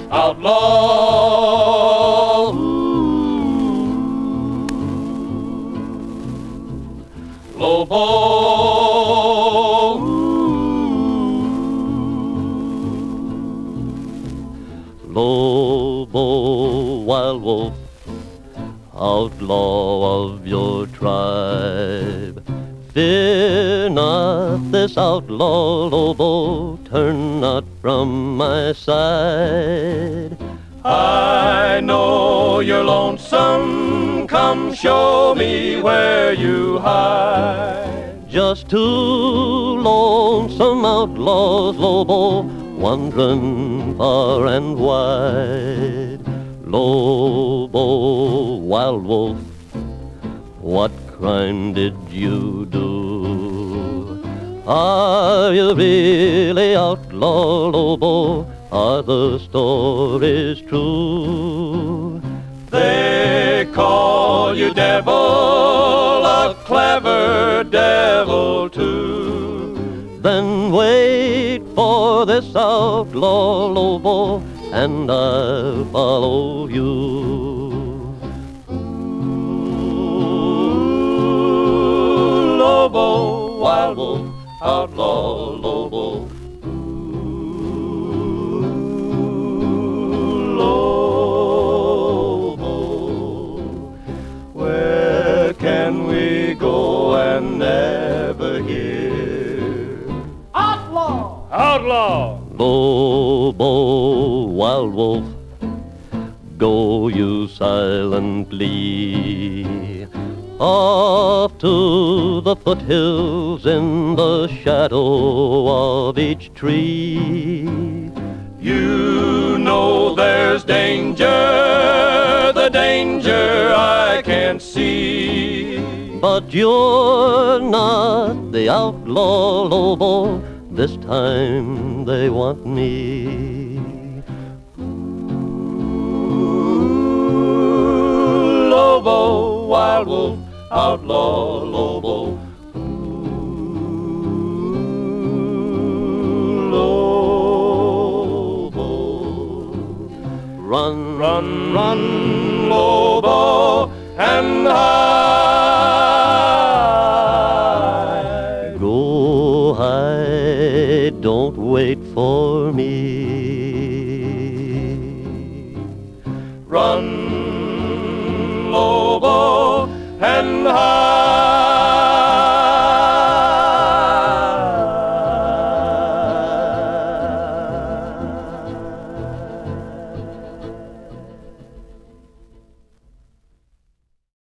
Outlaw, Lobo, Lobo, wild wolf, outlaw of your tribe. Fear not this outlaw, Lobo, turn not from my side. I know you're lonesome, come show me where you hide. Just two lonesome outlaws, Lobo, wandering far and wide. Lobo, wild wolf, what crime did you do? Are you really outlaw, Lobo? Are the stories true? They call you devil, a clever devil too. Then wait for this outlaw, Lobo, and I'll follow you. Lobo, wild wolf, outlaw, Lobo. Lobo, where can we go and never hear? Outlaw! Outlaw! Lobo, wild wolf, go you silently off to the foothills in the shadow of each tree. You know there's danger, the danger I can't see. But you're not the outlaw, Lobo, this time they want me. Lobo, wild wolf, outlaw, Lobo. Lobo, run, run, run, Lobo, and hide. Go hide, don't wait for me. Run, Lobo, and hide.